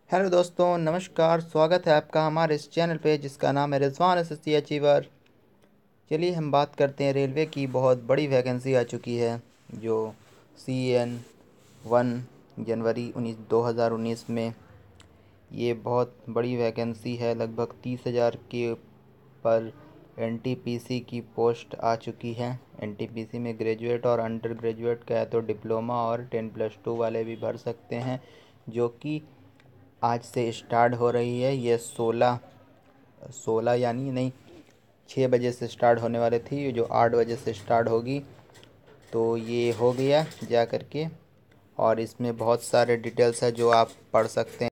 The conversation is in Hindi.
हेलो दोस्तों, नमस्कार। स्वागत है आपका हमारे इस चैनल पे जिसका नाम है रिजवान एसएससी अचीवर। चलिए हम बात करते हैं रेलवे की बहुत बड़ी वैकेंसी आ चुकी है जो CN 1 जनवरी 2019 में। ये बहुत बड़ी वैकेंसी है, लगभग 30,000 के पर NTPC की पोस्ट आ चुकी है। NTPC में ग्रेजुएट और अंडर ग्रेजुएट का है तो डिप्लोमा और 10+2 वाले भी भर सकते हैं, जो कि आज से स्टार्ट हो रही है। ये 16 यानी नहीं, 6 बजे से स्टार्ट होने वाली थी जो 8 बजे से स्टार्ट होगी। तो ये हो गया जा करके, और इसमें बहुत सारे डिटेल्स है जो आप पढ़ सकते हैं।